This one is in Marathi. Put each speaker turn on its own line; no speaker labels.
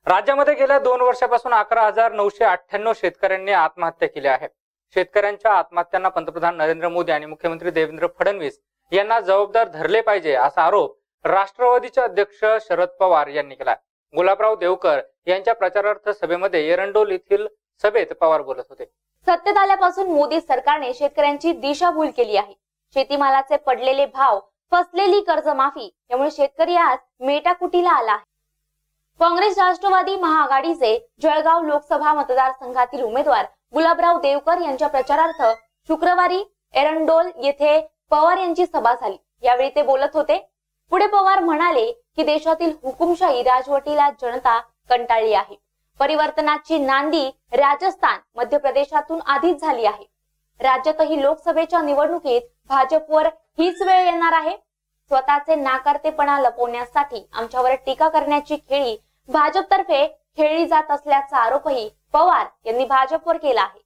राज्यामध्ये गेल्या 2 वर्षापासून 11,998 शेतकऱ्यांनी आत्महत्या केल्या आहेत। शेतकऱ्यांच्या आत्महत्यांना पंतप्रधान नरेंद्र मोदी आणि मुख्यमंत्री देवेंद्र फडणवीस यांना जबाबदार धरले पाहिजे असा आरोप राष्ट्रवादीचे अध्यक्ष शरद पवार यांनी केला। गुलाबराव देवकर यांच्या प्रचारार्थ सभेमध्ये एरंडोल येथील सभेत पवार बोलत होते।
सत्तेत आल्यापासून मोदी सरकारने शेतकऱ्यांची दिशाभूल केली आहे। शेतीमालाचे पडलेले भाव, फसलेली कर्जमाफी यामुळे शेतकरी आज मेटाकुटीला आला आहे। काँग्रेस राष्ट्रवादी महाआघाडीचे जळगाव लोकसभा मतदारसंघातील उमेदवार गुलाबराव देवकर यांच्या प्रचारार्थ शुक्रवारी एरंडोल येथे पवार यांची सभा झाली। यावेळी ते बोलत होते। पुढे पवार म्हणाले की देशातील हुकुमशाही राजवटीला जनता कंटाळली आहे। परिवर्तनाची नांदी राजस्थान, मध्य प्रदेशातून आधीच झाली आहे। राज्यातही लोकसभेच्या निवडणुकीत भाजपवर हीच वेळ येणार आहे। स्वतःचे नाकारतेपणा लपवण्यासाठी आमच्यावर टीका करण्याची खेळी भाजपतर्फे खेळली जात असल्याचा आरोपही पवार यांनी भाजपवर केला आहे।